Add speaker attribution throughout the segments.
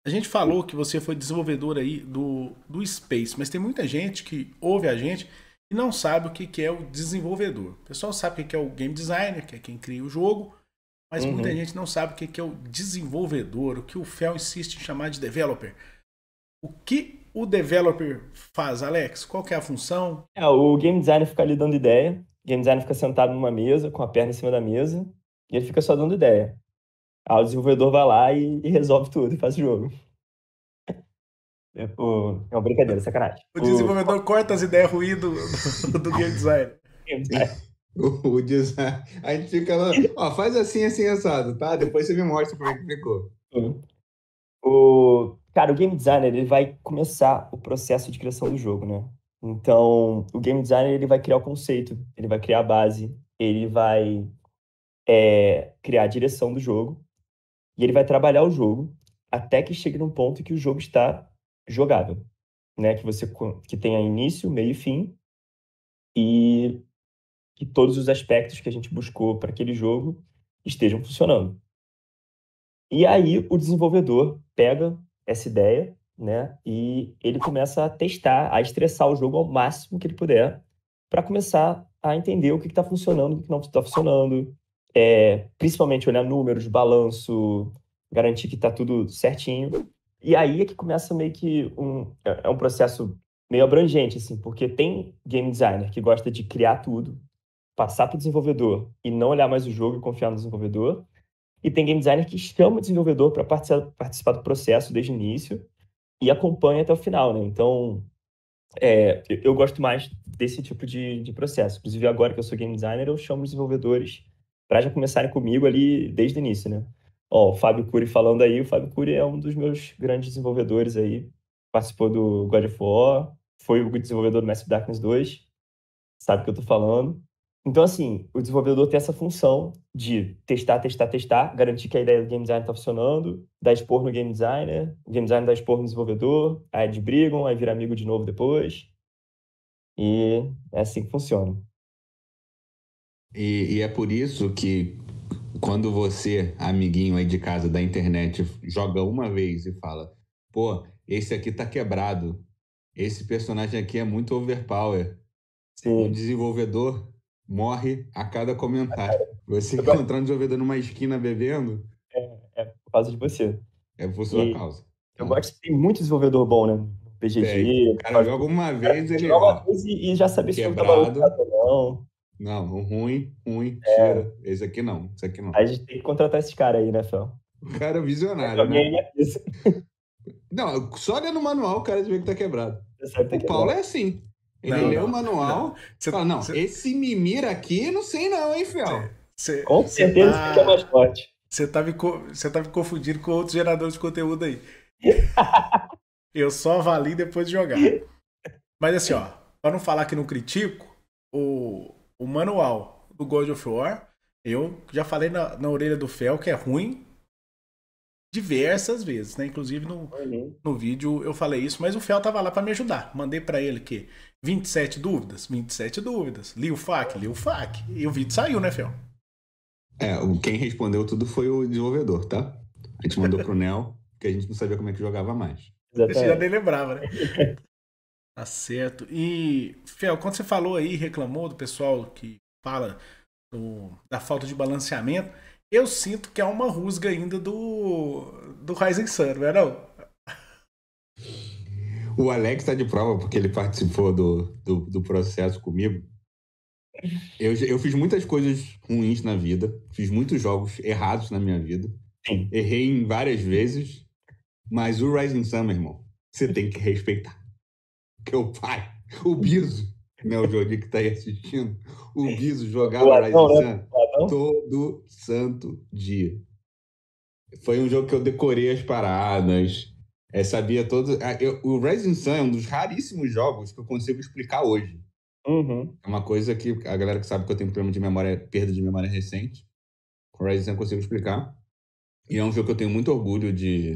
Speaker 1: A gente falou que você foi desenvolvedor aí do Space, mas tem muita gente que ouve a gente e não sabe o que que é o desenvolvedor. O pessoal sabe o que que é o game designer, que é quem cria o jogo, mas muita
Speaker 2: Uhum.
Speaker 1: gente não sabe o que que é o desenvolvedor, o que o Fel insiste em chamar de developer. O que o developer faz, Alex? Qual que é a função?
Speaker 2: O game designer fica ali dando ideia. O game designer fica sentado numa mesa, com a perna em cima da mesa, e ele fica só dando ideia. Aí o desenvolvedor vai lá e resolve tudo, e faz o jogo. É uma brincadeira, sacanagem.
Speaker 1: O desenvolvedor corta as ideias ruins do game designer.
Speaker 2: Game design.
Speaker 3: O design. A gente fica lá, ó, faz assim, assim, assado, tá? Depois você me mostra como é que ficou.
Speaker 2: Cara, o game designer, ele vai começar o processo de criação do jogo, né? Então, o game designer, ele vai criar o conceito, ele vai criar a base, ele vai criar a direção do jogo, e ele vai trabalhar o jogo até que chegue num ponto que o jogo está jogável, né? Que tenha início, meio e fim, e que todos os aspectos que a gente buscou para aquele jogo estejam funcionando. E aí o desenvolvedor pega essa ideia, né, e ele começa a testar, a estressar o jogo ao máximo que ele puder, para começar a entender o que está funcionando, o que não está funcionando, principalmente olhar números, balanço, garantir que está tudo certinho. E aí é que começa meio que um processo meio abrangente, assim, porque tem game designer que gosta de criar tudo, passar para o desenvolvedor e não olhar mais o jogo e confiar no desenvolvedor. E tem game designer que chama o desenvolvedor para participar do processo desde o início e acompanha até o final, né? Então, eu gosto mais desse tipo de processo. Inclusive, agora que eu sou game designer, eu chamo os desenvolvedores para já começarem comigo ali desde o início, né? Ó, o Fábio Cury falando aí, o Fábio Cury é um dos meus grandes desenvolvedores aí, participou do God of War, foi o desenvolvedor do Massive Darkness 2, sabe o que eu tô falando. Então, assim, o desenvolvedor tem essa função de testar, testar, testar, garantir que a ideia do game design está funcionando, dar expor no game designer, o game designer dá expor no desenvolvedor, aí eles brigam, aí vira amigo de novo depois, e é assim que funciona.
Speaker 3: E é por isso que quando você, amiguinho aí de casa da internet, joga uma vez e fala, pô, esse aqui tá quebrado, esse personagem aqui é muito overpower, o
Speaker 2: Sim,
Speaker 3: desenvolvedor morre a cada comentário. Você
Speaker 2: eu gosto,
Speaker 3: encontrar um desenvolvedor numa esquina bebendo,
Speaker 2: por causa de você.
Speaker 3: é por sua
Speaker 2: E
Speaker 3: causa,
Speaker 2: eu
Speaker 3: tá?
Speaker 2: gosto, tem muito desenvolvedor bom, né? No
Speaker 3: Tem. O
Speaker 2: BGG,
Speaker 3: cara joga uma
Speaker 2: o cara
Speaker 3: vez,
Speaker 2: pode
Speaker 3: ele,
Speaker 2: jogar uma
Speaker 3: ó,
Speaker 2: vez e já saber se o jogo tá
Speaker 3: quebrado.
Speaker 2: balanceado ou não.
Speaker 3: Não, ruim, ruim, tira. Esse aqui não, esse aqui não.
Speaker 2: Aí a gente tem que contratar esses caras aí, né, Fel?
Speaker 3: O cara é visionário,
Speaker 2: Alguém
Speaker 3: né?
Speaker 2: aí avisa.
Speaker 3: Não, só lendo o manual o cara vê que tá quebrado.
Speaker 2: Você sabe que
Speaker 3: O
Speaker 2: tá
Speaker 3: Paulo
Speaker 2: quebrado.
Speaker 3: é assim. Ele
Speaker 1: Não,
Speaker 3: lê o
Speaker 1: não, não.
Speaker 3: manual, fala, não, esse mimir aqui, não sei não, hein, Fel?
Speaker 2: Com
Speaker 1: Você
Speaker 2: certeza você é mais
Speaker 1: tá.
Speaker 2: forte.
Speaker 1: Você tá me confundindo com outros geradores de conteúdo aí. Eu só avalio depois de jogar. Mas assim, ó, pra não falar que não critico, o manual do God of War, eu já falei na orelha do Fel que é ruim diversas vezes, né? Inclusive
Speaker 2: Uhum.
Speaker 1: no vídeo eu falei isso, mas o Fel tava lá pra me ajudar. Mandei pra ele que 27 dúvidas, 27 dúvidas. Li o FAQ, li o FAQ. E o vídeo saiu, né, Fel?
Speaker 3: Quem respondeu tudo foi o desenvolvedor, tá? A gente mandou pro Nel, porque a gente não sabia como é que jogava mais.
Speaker 1: Você já nem
Speaker 2: Exatamente.
Speaker 1: lembrava, né? Tá certo. E, Fel, quando você falou aí, reclamou do pessoal que fala da falta de balanceamento, eu sinto que é uma rusga ainda do Rising Sun, não é não?
Speaker 3: O Alex tá de prova porque ele participou do processo comigo. Eu fiz muitas coisas ruins na vida, fiz muitos jogos errados na minha vida,
Speaker 2: Sim.
Speaker 3: errei em várias vezes, mas o Rising Sun, meu irmão, você tem que respeitar. Porque o pai, o Biso, né, o Jordi que tá aí assistindo, o Biso
Speaker 2: O
Speaker 3: jogava
Speaker 2: Adão,
Speaker 3: Rising
Speaker 2: né?
Speaker 3: Sun
Speaker 2: O Adão?
Speaker 3: todo santo dia. Foi um jogo que eu decorei as paradas, sabia todos. O Rising Sun é um dos raríssimos jogos que eu consigo explicar hoje.
Speaker 2: Uhum.
Speaker 3: É uma coisa que a galera que sabe que eu tenho problema de memória, perda de memória recente, com o Rising Sun eu consigo explicar. E é um jogo que eu tenho muito orgulho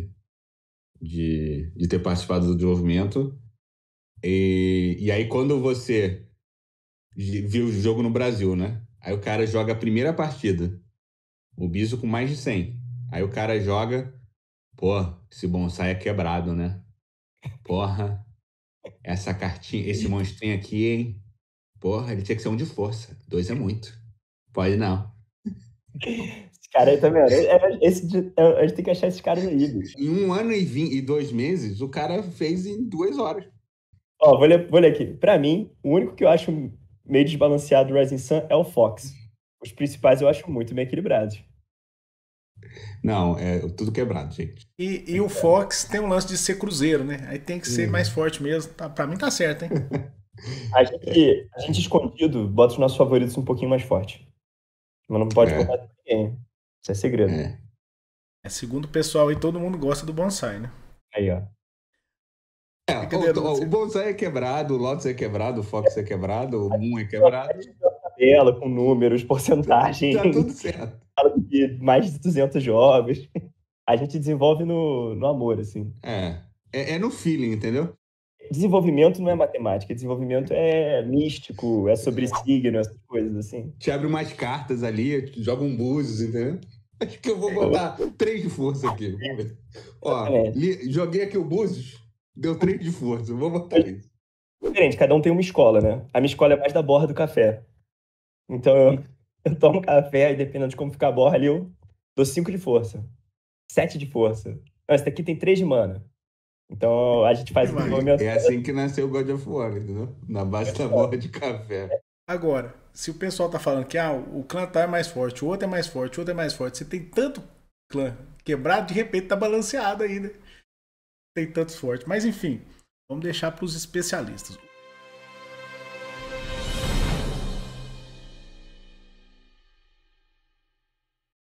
Speaker 3: de ter participado do desenvolvimento. E aí, quando você viu o jogo no Brasil, né? Aí o cara joga a primeira partida, o Biso com mais de 100. Aí o cara joga Pô, esse bonsai é quebrado, né? Porra, essa cartinha, esse monstrinho aqui, hein? Porra, ele tinha que ser um de força. 2 é muito. Pode não.
Speaker 2: Esse cara aí também, a gente tem que achar esses caras aí, bicho.
Speaker 3: Em 1 ano e 2 meses, o cara fez em 2 horas.
Speaker 2: Ó, vou ler aqui. Pra mim, o único que eu acho meio desbalanceado do Rising Sun é o Fox. Os principais eu acho muito bem equilibrados.
Speaker 3: Não, é tudo quebrado, gente.
Speaker 1: E o Fox tem um lance de ser cruzeiro, né? Aí tem que ser mais forte mesmo. Tá, pra mim tá certo, hein?
Speaker 2: A gente escondido bota os nossos favoritos um pouquinho mais forte. Mas não pode contar com ninguém. Isso é segredo.
Speaker 1: Segundo o pessoal aí, todo mundo gosta do bonsai, né?
Speaker 2: Aí, ó.
Speaker 3: O bonsai é quebrado, o Lotus é quebrado, o Fox é quebrado, o Moon é quebrado.
Speaker 2: Tabela com números, porcentagem.
Speaker 3: Tá tudo certo.
Speaker 2: Fala de mais de 200 jogos. A gente desenvolve no amor, assim.
Speaker 3: É no feeling, entendeu?
Speaker 2: Desenvolvimento não é matemática, desenvolvimento é místico, é sobre signo, essas coisas assim.
Speaker 3: Te abre umas cartas ali, joga um búzios, entendeu? Acho que eu vou botar 3 de força aqui. Vamos ver. Ó, joguei aqui o búzios, deu 3 de força. Eu vou botar isso.
Speaker 2: Diferente, cada um tem uma escola, né? A minha escola é mais da borra do café. Então eu tomo café e dependendo de como ficar a borra ali, eu dou 5 de força. 7 de força. Não, esse daqui tem 3 de mana. Então a gente faz o desenvolvimento.
Speaker 3: É assim que nasceu o God of War, entendeu? Na base da borra de café.
Speaker 1: Agora, se o pessoal tá falando que o clã tal é mais forte, o outro é mais forte, o outro é mais forte, você tem tanto clã quebrado, de repente tá balanceado aí, né? Tem tantos fortes. Mas enfim, vamos deixar pros especialistas.